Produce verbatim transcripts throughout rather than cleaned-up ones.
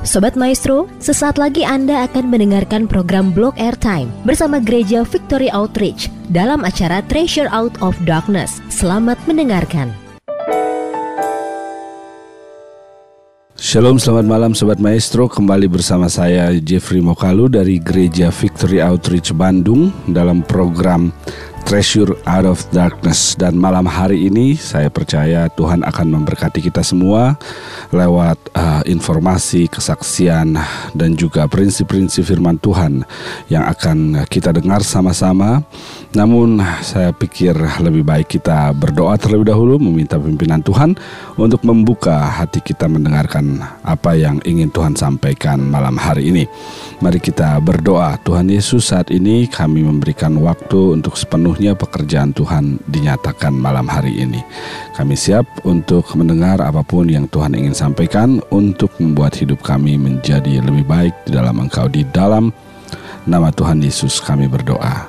Sobat Maestro, sesaat lagi Anda akan mendengarkan program Blog Airtime bersama Gereja Victory Outreach dalam acara Treasure Out of Darkness. Selamat mendengarkan. Shalom, selamat malam Sobat Maestro. Kembali bersama saya Jeffrey Mokalu dari Gereja Victory Outreach Bandung dalam program Treasure Out of Darkness. Dan malam hari ini saya percaya Tuhan akan memberkati kita semua lewat uh, informasi, kesaksian, dan juga prinsip-prinsip firman Tuhan yang akan kita dengar sama-sama. Namun saya pikir lebih baik kita berdoa terlebih dahulu, meminta pimpinan Tuhan untuk membuka hati kita mendengarkan apa yang ingin Tuhan sampaikan malam hari ini. Mari kita berdoa. Tuhan Yesus, saat ini kami memberikan waktu untuk sepenuhnya pekerjaan Tuhan dinyatakan malam hari ini. Kami siap untuk mendengar apapun yang Tuhan ingin sampaikan untuk membuat hidup kami menjadi lebih baik di dalam Engkau. Di dalam nama Tuhan Yesus kami berdoa.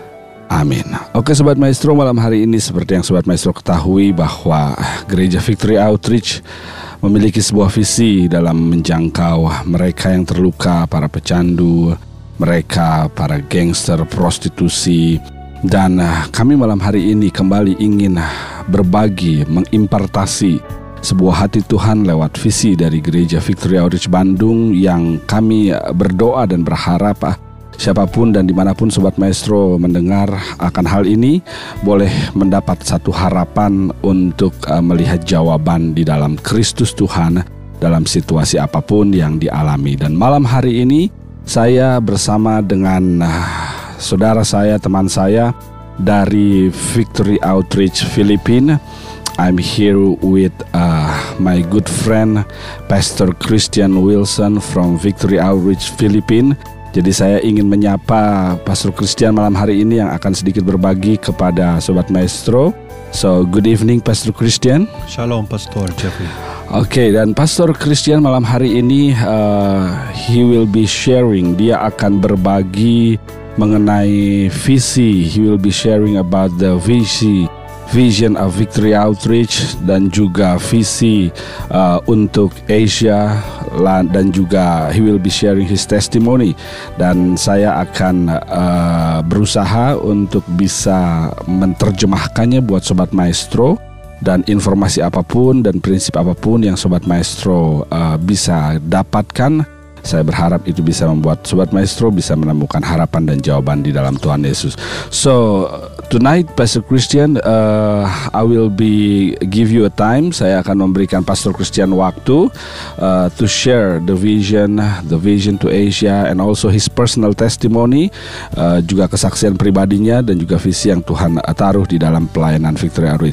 Amin. Oke Sobat Maestro, malam hari ini seperti yang Sobat Maestro ketahui bahwa Gereja Victory Outreach memiliki sebuah visi dalam menjangkau mereka yang terluka, para pecandu, mereka para gangster, prostitusi. Dan kami malam hari ini kembali ingin berbagi, mengimpartasi sebuah hati Tuhan lewat visi dari Gereja Victory Outreach Bandung yang kami berdoa dan berharap siapapun dan dimanapun Sobat Maestro mendengar akan hal ini boleh mendapat satu harapan untuk uh, melihat jawaban di dalam Kristus Tuhan dalam situasi apapun yang dialami. Dan malam hari ini saya bersama dengan uh, saudara saya, teman saya dari Victory Outreach Filipina. I'm here with uh, my good friend Pastor Christian Wilson from Victory Outreach Filipina. Jadi saya ingin menyapa Pastor Christian malam hari ini yang akan sedikit berbagi kepada Sobat Maestro. So, good evening Pastor Christian. Shalom Pastor Jeffrey. Oke, okay, dan Pastor Christian malam hari ini uh, he will be sharing, dia akan berbagi mengenai visi. He will be sharing about the visi Vision of Victory Outreach dan juga visi uh, untuk Asia, dan juga he will be sharing his testimony. Dan saya akan uh, berusaha untuk bisa menerjemahkannya buat Sobat Maestro, dan informasi apapun dan prinsip apapun yang Sobat Maestro uh, bisa dapatkan, saya berharap itu bisa membuat Sobat Maestro bisa menemukan harapan dan jawaban di dalam Tuhan Yesus. So tonight Pastor Christian, uh, I will be give you a time. Saya akan memberikan Pastor Christian waktu uh, to share the vision, the vision to Asia, and also his personal testimony, uh, juga kesaksian pribadinya dan juga visi yang Tuhan taruh di dalam pelayanan Victory Outreach.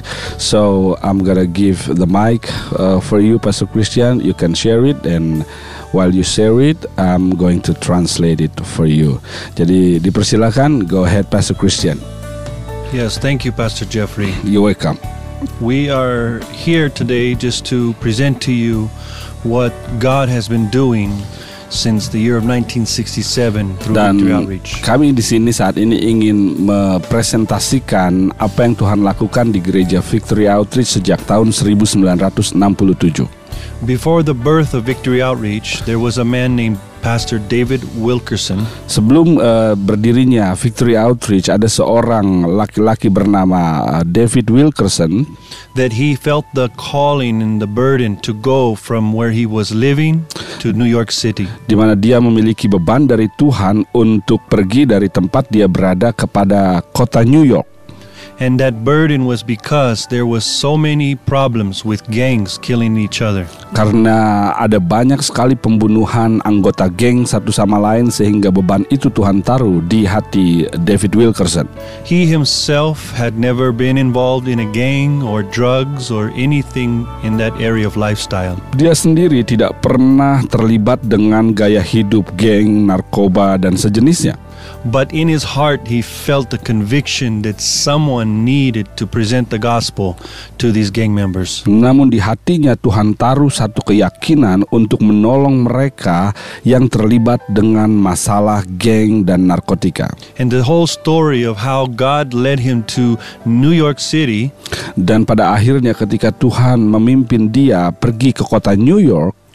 So I'm gonna give the mic uh, for you, Pastor Christian. You can share it, and while you share it, I'm going to translate it for you. Jadi dipersilakan, go ahead Pastor Christian. Yes, thank you Pastor Jeffrey. You're welcome. We are here today just to present to you what God has been doing since the year of nineteen sixty-seven through Dan Victory Outreach. Kami di sini saat ini ingin mempresentasikan apa yang Tuhan lakukan di Gereja Victory Outreach sejak tahun seribu sembilan ratus enam puluh tujuh. Before the birth of Victory Outreach, there was a man named Pastor David Wilkerson. Sebelum uh, berdirinya Victory Outreach, ada seorang laki-laki bernama uh, David Wilkerson, that he felt the calling and the burden to go from where he was living to New York City. Di mana dia memiliki beban dari Tuhan untuk pergi dari tempat dia berada kepada kota New York. And that burden was because there was so many problems with gangs killing each other. Karena ada banyak sekali pembunuhan anggota geng satu sama lain, sehingga beban itu Tuhan taruh di hati David Wilkerson. He himself had never been involved in a gang or drugs or anything in that area of lifestyle. Dia sendiri tidak pernah terlibat dengan gaya hidup geng, narkoba, dan sejenisnya. But in his heart, he felt the conviction that someone needed to present the gospel to these gang members. Namun di hatinya Tuhan taruh satu keyakinan untuk menolong mereka yang terlibat dengan masalah geng dan narkotika. And the whole story of how God led him to New York City, dan pada akhirnya ketika Tuhan memimpin dia pergi ke kota New York,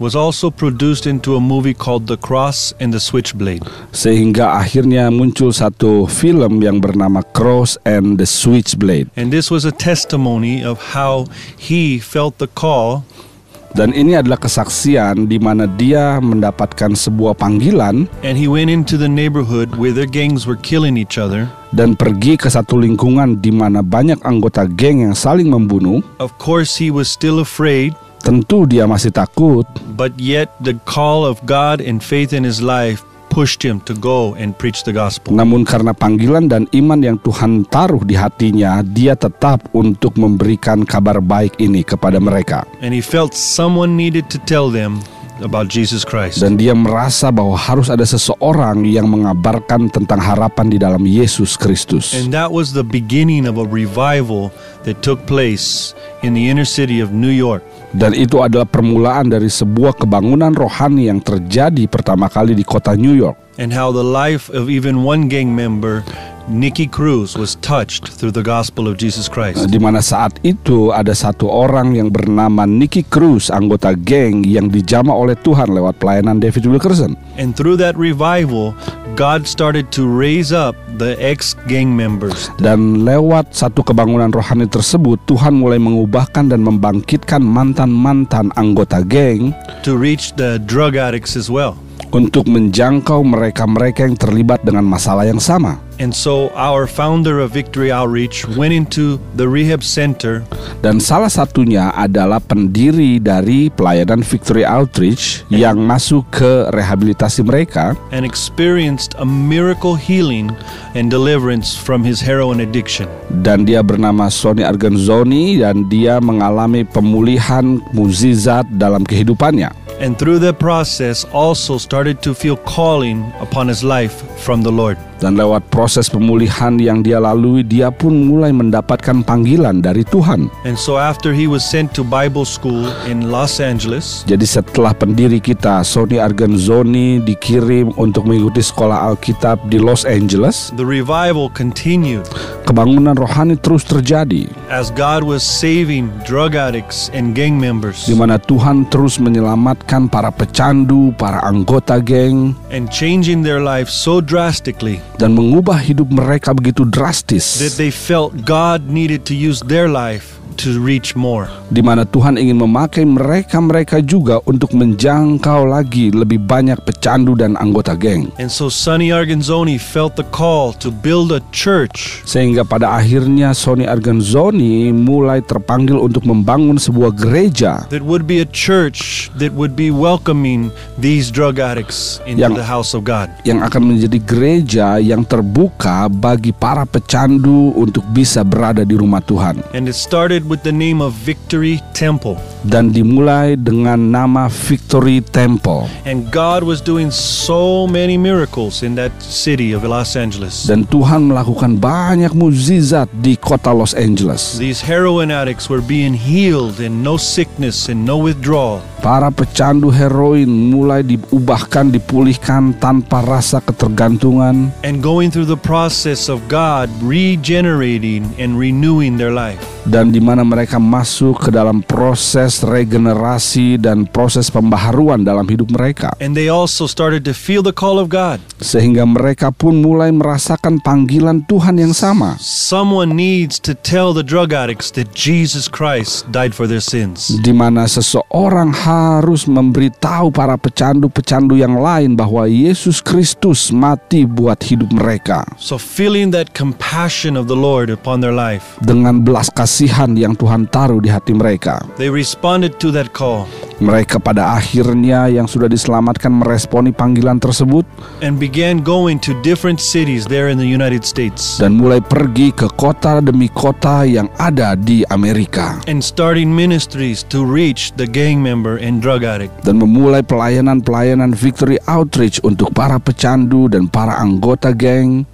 was also produced into a movie called The Cross and the Switchblade. Sehingga akhirnya muncul satu film yang bernama Cross and the Switchblade. And this was a testimony of how he felt the call. Dan ini adalah kesaksian di mana dia mendapatkan sebuah panggilan. And he went into the neighborhood where their gangs were killing each other. Dan pergi ke satu lingkungan di mana banyak anggota geng yang saling membunuh. Of course he was still afraid. Tentu dia masih takut. But yet the call of God and faith in his life pushed him to go and preach the gospel. Namun karena panggilan dan iman yang Tuhan taruh di hatinya, dia tetap untuk memberikan kabar baik ini kepada mereka. And he felt someone needed to tell them about Jesus Christ. Dan dia merasa bahwa harus ada seseorang yang mengabarkan tentang harapan di dalam Yesus Kristus. And that was the beginning of a revival that took place in the inner city of New York. Dan itu adalah permulaan dari sebuah kebangunan rohani yang terjadi pertama kali di kota New York. And how the life of even one gang member, Nicky Cruz, was touched through the gospel of Jesus Christ. Di mana saat itu ada satu orang yang bernama Nicky Cruz, anggota geng yang dijamah oleh Tuhan lewat pelayanan David Wilkerson. And through that revival, God started to raise up the ex-gang members. Dan lewat satu kebangunan rohani tersebut, Tuhan mulai mengubahkan dan membangkitkan mantan-mantan anggota geng to reach the drug addicts as well. Untuk menjangkau mereka-mereka yang terlibat dengan masalah yang sama. And so our founder of Victory Outreach went into the rehab center. Dan salah satunya adalah pendiri dari pelayanan Victory Outreach and yang masuk ke rehabilitasi mereka. And experienced a miracle healing and deliverance from his heroin addiction. Dan dia bernama Sonny Argenzoni dan dia mengalami pemulihan mukjizat dalam kehidupannya. And through that process also started to feel calling upon his life from the Lord. Dan lewat proses pemulihan yang dia lalui, dia pun mulai mendapatkan panggilan dari Tuhan. And so after he was sent to Bible school in Los Angeles, jadi setelah pendiri kita Sonny Argenzoni dikirim untuk mengikuti sekolah Alkitab di Los Angeles, the revival continued. Kebangunan rohani terus terjadi. As God was saving drug addicts and gang members. Di mana Tuhan terus menyelamatkan para pecandu, para anggota geng, and changing their lives so drastically. Dan mengubah hidup mereka begitu drastis. That they felt God needed to use their life to reach more. Di mana Tuhan ingin memakai mereka-mereka juga untuk menjangkau lagi lebih banyak pecandu dan anggota geng. And so Sonny Argenzoni felt the call to build a church. Sehingga pada akhirnya Sonny Argenzoni mulai terpanggil untuk membangun sebuah gereja. That would be a church that would be welcoming these drug addicts into yang, the house of God. Yang akan menjadi gereja yang terbuka bagi para pecandu untuk bisa berada di rumah Tuhan. And it started with the name of Victory Temple. Dan dimulai dengan nama Victory Temple. And God was doing so many miracles in that city of Los Angeles. Dan Tuhan melakukan banyak mukjizat di kota Los Angeles. These heroin addicts were being healed and no sickness and no withdrawal. Para pecandu heroin mulai diubahkan, dipulihkan tanpa rasa ketergantungan. And going through the process of God regenerating and renewing their life. Dan di mana mereka masuk ke dalam proses regenerasi dan proses pembaharuan dalam hidup mereka. And they also started to feel the call of God. Sehingga mereka pun mulai merasakan panggilan Tuhan yang sama. Someone needs to tell the drug addicts that Jesus Christ died for their sins. Di mana seseorang harus memberitahu para pecandu-pecandu yang lain bahwa Yesus Kristus mati buat hidup mereka. So feeling that compassion of the Lord upon their life. Dengan belas kasihan yang Tuhan taruh di hati mereka. They responded to that call. Mereka pada akhirnya yang sudah diselamatkan meresponi panggilan tersebut. And began going to different cities there in the United States. Dan mulai pergi ke kota demi kota yang ada di Amerika. And starting ministries to reach the gang member and drug addict. Dan memulai pelayanan-pelayanan Victory Outreach untuk para pecandu dan para anggota geng.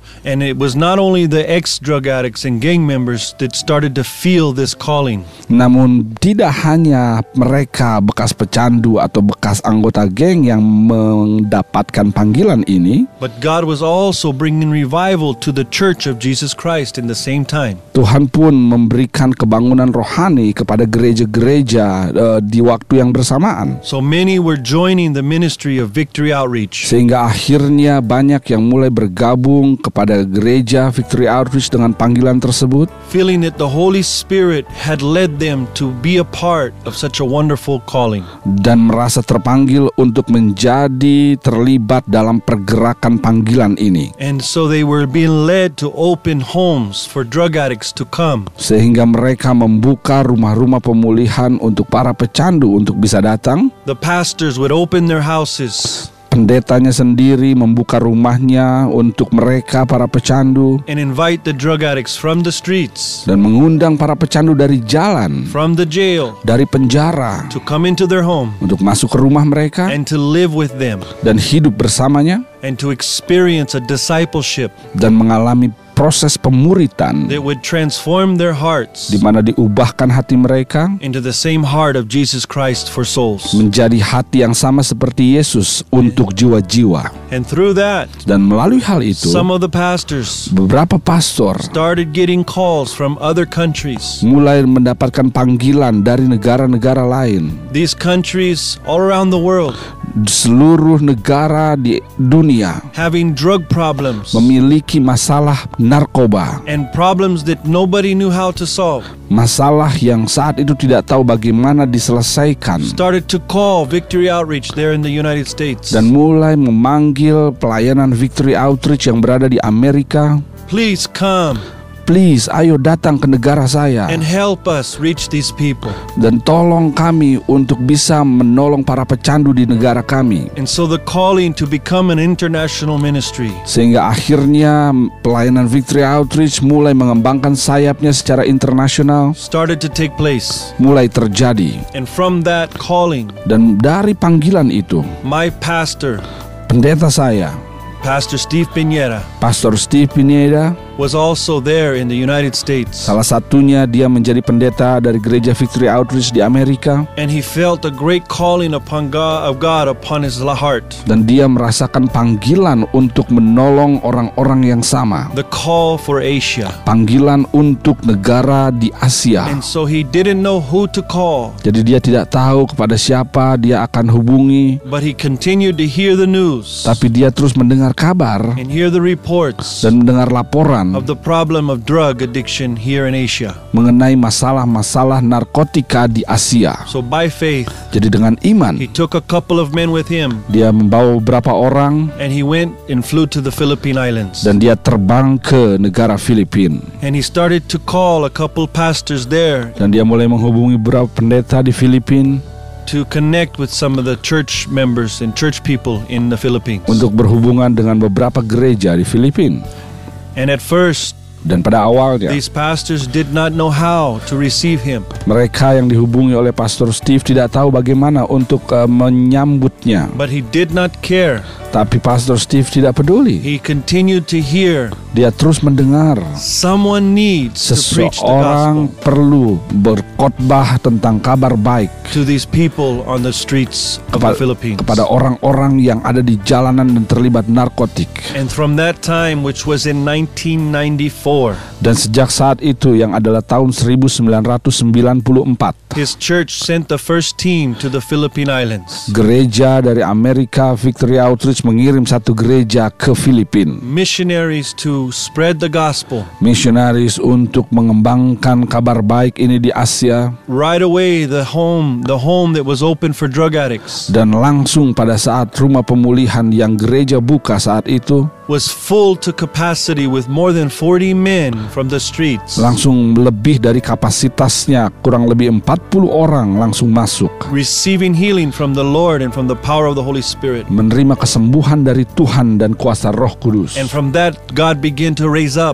And it was not only the ex-drug addicts and gang members that started to feel this calling. Namun tidak hanya mereka bekas pecandu atau bekas anggota geng yang mendapatkan panggilan ini, But God was also bringing revival to the church of Jesus Christ in the same time. Tuhan pun memberikan kebangunan rohani kepada gereja-gereja uh, di waktu yang bersamaan. So many were joining the ministry of Victory Outreach. Sehingga akhirnya banyak yang mulai bergabung kepada gereja Victory Outreach dengan panggilan tersebut, Feeling that the Holy Spirit had led them to be a part of such a wonderful calling. dan merasa terpanggil untuk menjadi terlibat dalam pergerakan panggilan ini. And so they were being led to open homes for drug addicts to come. Sehingga mereka membuka rumah-rumah pemulihan untuk para pecandu untuk bisa datang. The pastors would open their houses Pendetanya sendiri membuka rumahnya untuk mereka para pecandu and invite the drug addicts from the streets, dan mengundang para pecandu dari jalan, from the jail, dari penjara to come into their home untuk masuk ke rumah mereka and to live with them dan hidup bersamanya and to experience a discipleship dan mengalami proses pemuritan that would transform their hearts di mana diubahkan hati mereka into the same heart of Jesus Christ for souls. menjadi hati yang sama seperti Yesus untuk jiwa-jiwa. And through that, Dan melalui hal itu, some of the pastors beberapa pastor started getting calls from other countries. mulai mendapatkan panggilan dari negara-negara lain. These countries all around the world Seluruh negara di dunia having drug problems memiliki masalah narkoba, and problems that nobody knew how to solve. masalah yang saat itu tidak tahu bagaimana diselesaikan, Started to call Victory Outreach there in the United States. dan mulai memanggil pelayanan Victory Outreach yang berada di Amerika. Please come Please, ayo datang ke negara saya and help us reach these people. dan tolong kami untuk bisa menolong para pecandu di negara kami. And so the calling to become an international ministry Sehingga akhirnya pelayanan Victory Outreach mulai mengembangkan sayapnya secara internasional, started to take place. mulai terjadi. And from that calling, Dan dari panggilan itu, my pastor, pendeta saya, Pastor Steve Pineda, Pastor Steve Pineda, was also there in the United States. salah satunya dia menjadi pendeta dari gereja Victory Outreach di Amerika, And he felt a great calling upon God, of God upon his heart. dan dia merasakan panggilan untuk menolong orang-orang yang sama, The call for Asia. panggilan untuk negara di Asia. And so he didn't know who to call, Jadi dia tidak tahu kepada siapa dia akan hubungi, but he continued to hear the news tapi dia terus mendengar kabar and hear the reports dan mendengar laporan of the problem of drug addiction here in Asia. mengenai masalah-masalah narkotika di Asia. So by faith, Jadi dengan iman, he took a couple of men with him dia membawa beberapa orang and he went and flew to the Philippine Islands. dan dia terbang ke negara Filipina. And he started to call a couple pastors there Dan dia mulai menghubungi beberapa pendeta di Filipina to connect with some of the church members and church people in the Philippines. untuk berhubungan dengan beberapa gereja di Filipina. And at first, Dan pada awalnya, these pastors did not know how to receive him. mereka yang dihubungi oleh Pastor Steve tidak tahu bagaimana untuk uh, menyambutnya. But he did not care. Tapi Pastor Steve tidak peduli. He continued to hear, Dia terus mendengar someone needs to preach the seseorang gospel perlu berkhotbah tentang kabar baik to these people on the streets of the kepada, Philippines. kepada orang-orang yang ada di jalanan dan terlibat narkotik. And from that time, which was in nineteen ninety-four, Dan sejak saat itu yang adalah tahun seribu sembilan ratus sembilan puluh empat, his church sent the first team to the Philippine Islands. gereja dari Amerika Victory Outreach mengirim satu gereja ke Filipina. Missionaries to spread the gospel. Misionaris untuk mengembangkan kabar baik ini di Asia. Right away, the home, the home that was open for drug addicts Dan langsung pada saat rumah pemulihan yang gereja buka saat itu, was full to capacity with more than forty men from the streets, langsung lebih dari kapasitasnya, kurang lebih empat puluh orang langsung masuk, receiving healing from the Lord and from the power of the Holy Spirit. menerima kesembuhan dari Tuhan dan kuasa Roh Kudus. And from that, God began to raise up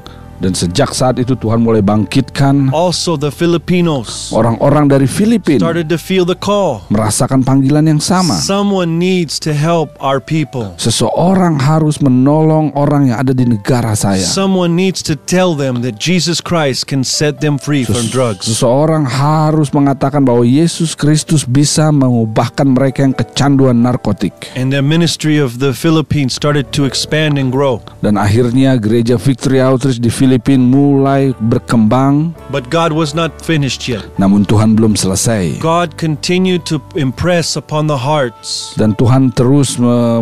Dan sejak saat itu Tuhan mulai bangkitkan Also, the Filipinos orang-orang dari Filipina started to feel the call. merasakan panggilan yang sama. Someone needs to help our people. Seseorang harus menolong orang yang ada di negara saya. Someone needs to tell them that Jesus Christ can set them free from Ses- drugs. Seseorang harus mengatakan bahwa Yesus Kristus bisa mengubahkan mereka yang kecanduan narkotik. And the ministry of the Philippines started to expand and grow. Dan akhirnya gereja Victory Outreach di Filipina mulai berkembang. But God was not finished yet. Namun Tuhan belum selesai. God continued to impress upon the hearts Dan Tuhan terus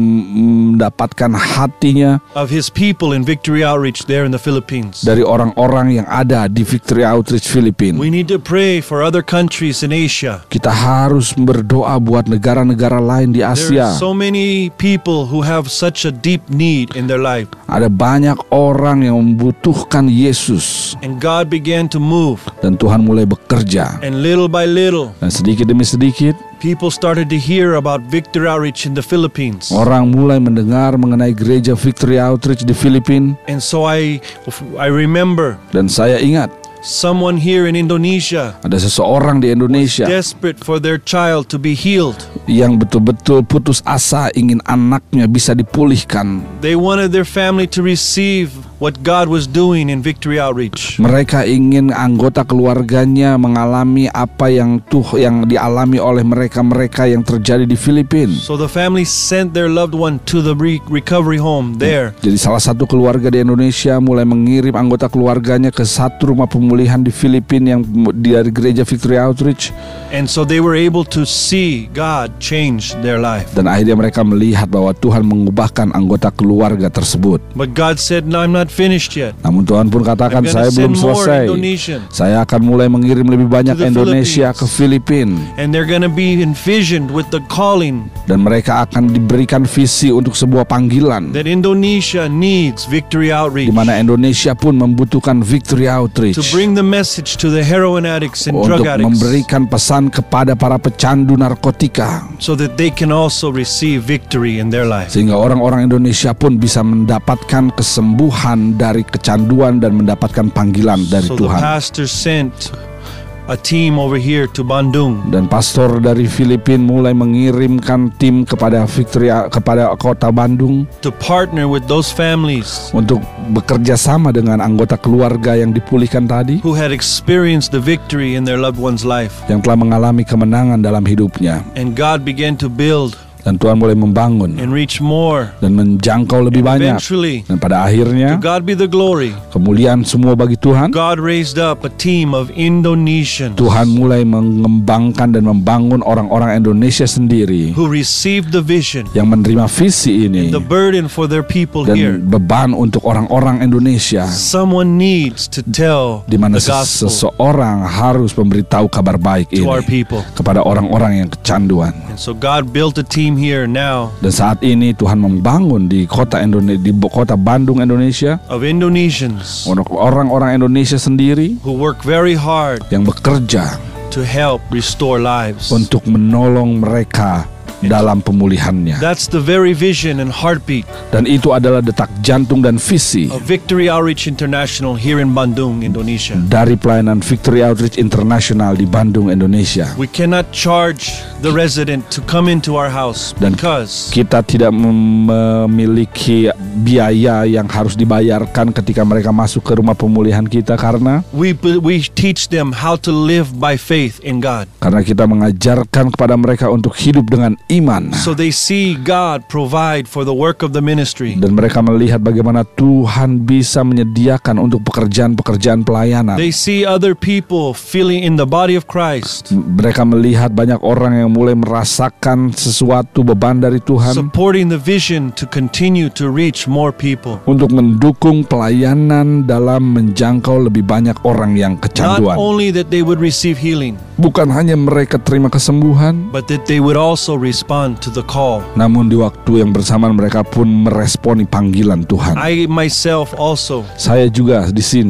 mem- mendapatkan hatinya of His people in Victory Outreach there in the Philippines. dari orang-orang yang ada di Victory Outreach Filipina. We need to pray for other countries in Asia. Kita harus berdoa buat negara-negara lain di There Asia. are so many people who have such a deep need in their life. Ada banyak orang yang membutuhkan Yesus. And God began to move. Dan Tuhan mulai bekerja. And little by little, Dan sedikit demi sedikit, people started to hear about Victory Outreach in the Philippines. orang mulai mendengar mengenai gereja Victory Outreach di Filipina. And so I, I remember Dan saya ingat, someone here in Indonesia ada seseorang di Indonesia desperate for their child to be healed. yang betul-betul putus asa ingin anaknya bisa dipulihkan. They wanted their family to receive what God was doing in Victory Outreach. Mereka ingin anggota keluarganya mengalami apa yang tuh yang dialami oleh mereka-mereka yang terjadi di Filipina. So the family sent their loved one to the re- recovery home there. Jadi salah satu keluarga di Indonesia mulai mengirim anggota keluarganya ke satu rumah pemulihan di Filipina yang dari gereja Victory Outreach. And so they were able to see God change their life. Dan akhirnya mereka melihat bahwa Tuhan mengubahkan anggota keluarga tersebut. But God said, no, I'm not finished yet. Namun Tuhan pun katakan, I'm gonna saya belum send more selesai. Indonesians. Saya akan mulai mengirim lebih banyak To the Indonesia Philippines. ke Filipina. And they're going to be envisioned with the calling Dan mereka akan diberikan visi untuk sebuah panggilan, that Indonesia needs Victory Outreach di mana Indonesia pun membutuhkan Victory Outreach to bring the message to the heroin addicts and drug untuk addicts memberikan pesan kepada para pecandu narkotika, so that they can also receive victory in their life. sehingga orang-orang Indonesia pun bisa mendapatkan kesembuhan dari kecanduan dan mendapatkan panggilan dari So the Tuhan. pastor sent a team over here to Bandung Dan pastor dari Filipina mulai mengirimkan tim kepada Victory kepada kota Bandung to partner with those families untuk bekerja sama dengan anggota keluarga yang dipulihkan tadi, who had experienced the victory in their loved one's life. yang telah mengalami kemenangan dalam hidupnya. And God began to build Dan Tuhan mulai membangun and reach more. dan menjangkau lebih banyak. Eventually, Dan pada akhirnya to God be the glory, kemuliaan semua bagi Tuhan. God raised up a team of Indonesians Tuhan mulai mengembangkan dan membangun orang-orang Indonesia sendiri who received the vision, yang menerima visi ini the burden for their people here. dan beban untuk orang-orang Indonesia, Someone needs to tell di mana the gospel seseorang harus memberitahu kabar baik to our ini people. kepada orang-orang yang kecanduan. And so God built a team here now Dan saat ini Tuhan membangun di kota Indonesia, di kota Bandung, Indonesia, of Indonesians untuk orang-orang Indonesia sendiri who work very hard yang bekerja to help restore lives. untuk menolong mereka dalam pemulihannya. That's the very vision and heartbeat Dan itu adalah detak jantung dan visi of Victory Outreach International here in Bandung, Indonesia. dari pelayanan Victory Outreach International di Bandung, Indonesia. We cannot charge the resident to come into our house Dan because kita tidak mem- memiliki biaya yang harus dibayarkan ketika mereka masuk ke rumah pemulihan kita, karena we we teach them how to live by faith in God. karena kita mengajarkan kepada mereka untuk hidup dengan iman. So they see God provide for the work of the ministry. Dan mereka melihat bagaimana Tuhan bisa menyediakan untuk pekerjaan-pekerjaan pelayanan. They see other people feeling in the body of Christ, Mereka melihat banyak orang yang mulai merasakan sesuatu beban dari Tuhan supporting the vision to continue to reach more people. untuk mendukung pelayanan dalam menjangkau lebih banyak orang yang Not kecanduan. only that they would receive healing, Bukan hanya mereka terima kesembuhan, but that they would also respond to the call. namun di waktu yang bersamaan mereka pun meresponi panggilan Tuhan. I myself also Saya juga di sini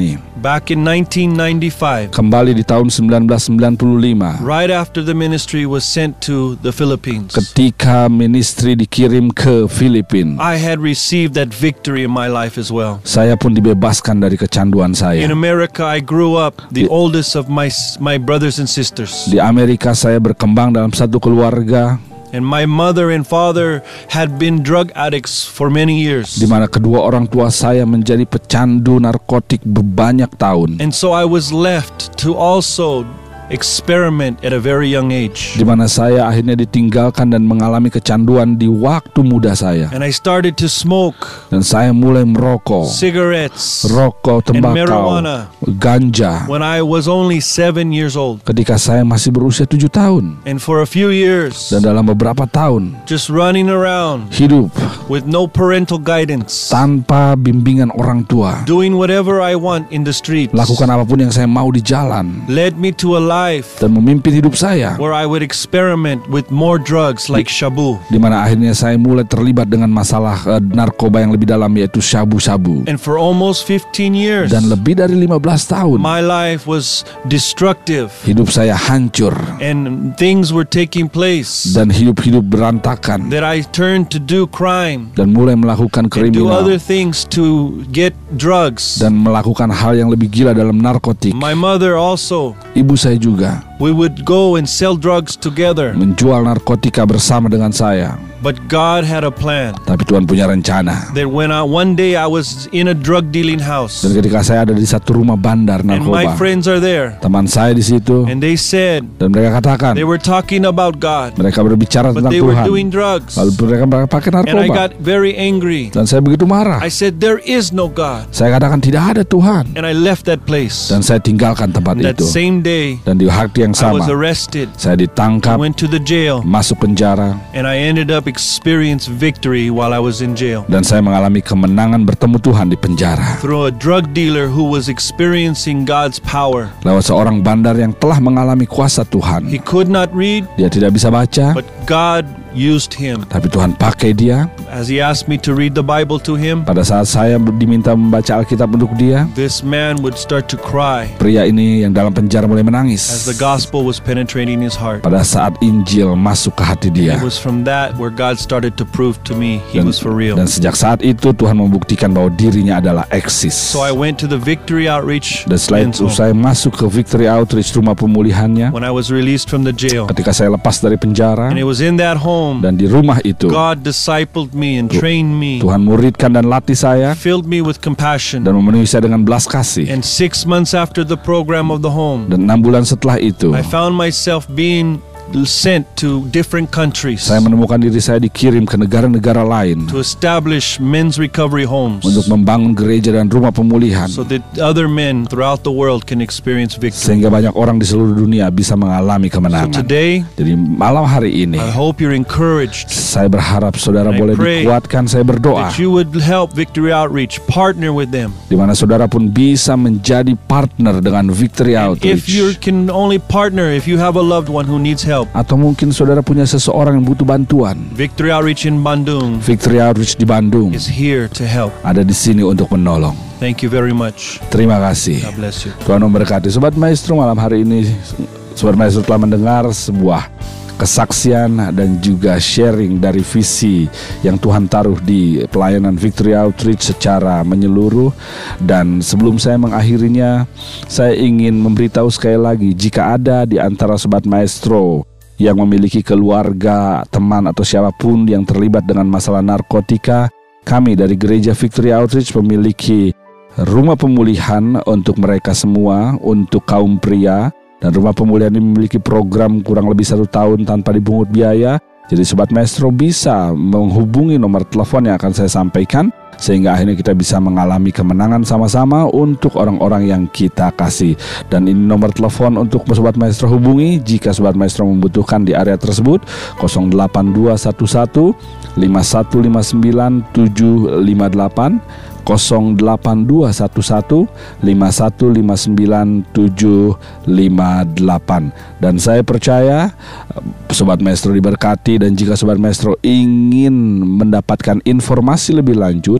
Back in nineteen ninety-five, kembali di tahun sembilan belas sembilan puluh lima, right after the ministry was sent to the Philippines, ketika ministry dikirim ke Filipina, I had received that victory in my life as well. saya pun dibebaskan dari kecanduan saya. In America, I grew up the oldest of my my brothers and sisters. Di Amerika saya berkembang dalam satu keluarga, And my mother and father had been drug addicts for many years. di mana kedua orang tua saya menjadi pecandu narkotik berbanyak tahun. And so I was left to also experiment at a very young age. Di mana saya akhirnya ditinggalkan dan mengalami kecanduan di waktu muda saya. And I started to smoke Dan saya mulai merokok, cigarettes rokok, and tembakau, marijuana ganja, when I was only seven years old. ketika saya masih berusia tujuh tahun. And for a few years, Dan dalam beberapa tahun just running around hidup with no parental guidance, tanpa bimbingan orang tua, doing whatever I want in the streets, lakukan apapun yang saya mau di jalan, led me to a life dan memimpin hidup saya, where I would experiment with more drugs like shabu. di mana akhirnya saya mulai terlibat dengan masalah uh, narkoba yang lebih dalam, yaitu sabu-sabu. And for almost fifteen years, Dan lebih dari lima belas tahun my life was destructive hidup saya hancur and things were taking place dan hidup-hidup berantakan, that I turned to do crime dan mulai melakukan and do kriminal other things to get drugs. dan melakukan hal yang lebih gila dalam narkotik. My mother also, Ibu saya juga we would go and sell drugs together. menjual narkotika bersama dengan saya. But God had a plan Tapi Tuhan punya rencana. that when I, one day I was in a drug dealing house Dan ketika saya ada di satu rumah bandar and my narkoba, friends are there teman saya di situ, and they said dan mereka katakan, they were talking about God, mereka berbicara but tentang they were Tuhan, doing drugs. lalu mereka pakai And I narkoba. got very angry. Dan saya begitu marah. I said, there is no God. Saya katakan tidak ada Tuhan. And I left that place. Dan saya tinggalkan tempat That itu. same day, Dan di waktu yang I sama, was arrested, saya ditangkap, went to the jail, masuk penjara, and I ended up experiencing victory while I was in jail dan saya mengalami kemenangan bertemu Tuhan di penjara. through a drug dealer who was experiencing God's power. Lewat seorang bandar yang telah mengalami kuasa Tuhan. He could not read, Dia tidak bisa baca, but God used him. tapi Tuhan pakai dia. As he asked me to read the Bible to him, Pada saat saya diminta membaca Alkitab untuk dia, this man would start to cry pria ini yang dalam penjara mulai as menangis. the gospel was penetrating his heart. Pada saat Injil masuk ke hati dia. It was from that where God started to prove to me he Dan, was for real. dan sejak saat itu Tuhan membuktikan bahwa dirinya adalah eksis. So I went to the Victory Outreach Dan setelah men's itu home. saya masuk ke Victory Outreach, rumah pemulihannya. When I was released from the jail, Ketika saya lepas dari penjara, and it was in that home, dan di rumah itu God discipled me and trained me, Tuhan muridkan dan latih saya filled me with compassion. dan memenuhi saya dengan belas kasih. And six months after the program of the home, Dan enam bulan setelah itu, I found myself being sent to different countries saya menemukan diri saya dikirim ke negara-negara lain to establish men's recovery homes untuk membangun gereja dan rumah pemulihan, so that other men throughout the world can experience victory. sehingga banyak orang di seluruh dunia bisa mengalami So kemenangan. today, Jadi malam hari ini, I hope you're encouraged saya berharap saudara I boleh pray dikuatkan. Saya berdoa that you would help Victory Outreach, partner with them. di mana saudara pun bisa menjadi partner dengan Victory And if Outreach. you can only partner if you have a loved one who needs help, Atau mungkin saudara punya seseorang yang butuh bantuan. Victory Outreach in Bandung Victory Outreach di Bandung is here to help. ada di sini untuk menolong. Thank you very much. Terima kasih. God bless you. Tuhan memberkati. Sobat Maestro, malam hari ini Sobat Maestro telah mendengar sebuah kesaksian dan juga sharing dari visi yang Tuhan taruh di pelayanan Victory Outreach secara menyeluruh. Dan sebelum saya mengakhirinya, saya ingin memberitahu sekali lagi, jika ada di antara Sobat Maestro yang memiliki keluarga, teman atau siapapun yang terlibat dengan masalah narkotika, kami dari Gereja Victory Outreach memiliki rumah pemulihan untuk mereka semua, untuk kaum pria. Dan rumah pemulihan ini memiliki program kurang lebih satu tahun tanpa dipungut biaya. Jadi Sobat Maestro bisa menghubungi nomor telepon yang akan saya sampaikan, sehingga akhirnya kita bisa mengalami kemenangan sama-sama untuk orang-orang yang kita kasih. Dan ini nomor telepon untuk Sobat Maestro hubungi jika Sobat Maestro membutuhkan di area tersebut, nol delapan dua satu satu lima satu lima sembilan tujuh lima delapan, nol delapan dua satu satu lima satu lima sembilan tujuh lima delapan. Dan saya percaya Sobat Maestro diberkati, dan jika Sobat Maestro ingin mendapatkan informasi lebih lanjut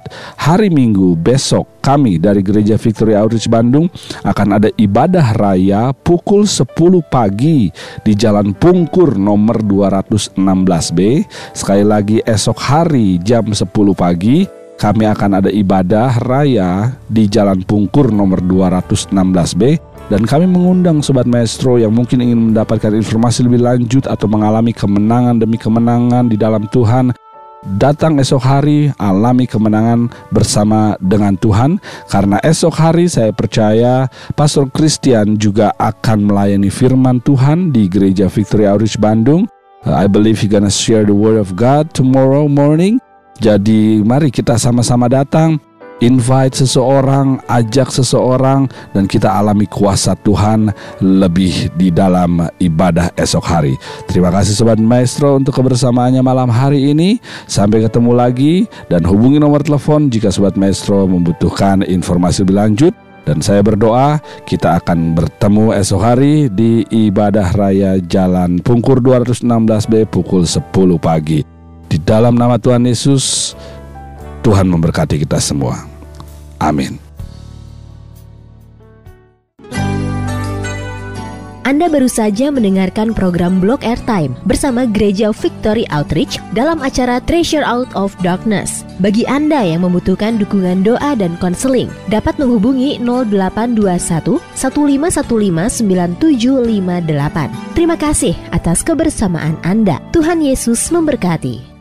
berikut. Hari Minggu besok kami dari Gereja Victory Outreach Bandung akan ada ibadah raya pukul sepuluh pagi di Jalan Pungkur nomor dua ratus enam belas B. Sekali lagi esok hari jam sepuluh pagi kami akan ada ibadah raya di Jalan Pungkur nomor dua ratus enam belas B. Dan kami mengundang Sobat Maestro yang mungkin ingin mendapatkan informasi lebih lanjut atau mengalami kemenangan demi kemenangan di dalam Tuhan. Datang esok hari, alami kemenangan bersama dengan Tuhan. Karena esok hari saya percaya Pastor Christian juga akan melayani firman Tuhan di Gereja Victory Outreach Bandung. I believe he gonna share the word of God tomorrow morning. Jadi mari kita sama-sama datang. Invite seseorang, ajak seseorang, dan kita alami kuasa Tuhan lebih di dalam ibadah esok hari. Terima kasih Sobat Maestro untuk kebersamaannya malam hari ini. Sampai ketemu lagi, dan hubungi nomor telepon jika Sobat Maestro membutuhkan informasi lebih lanjut. Dan saya berdoa kita akan bertemu esok hari di ibadah raya Jalan Pungkur dua ratus enam belas B pukul sepuluh pagi. Di dalam nama Tuhan Yesus, Tuhan memberkati kita semua. Amin. Anda baru saja mendengarkan program Block Airtime bersama Gereja Victory Outreach dalam acara Treasure Out of Darkness. Bagi Anda yang membutuhkan dukungan doa dan konseling, dapat menghubungi nol delapan dua satu, satu lima satu lima, sembilan tujuh lima delapan. Terima kasih atas kebersamaan Anda. Tuhan Yesus memberkati.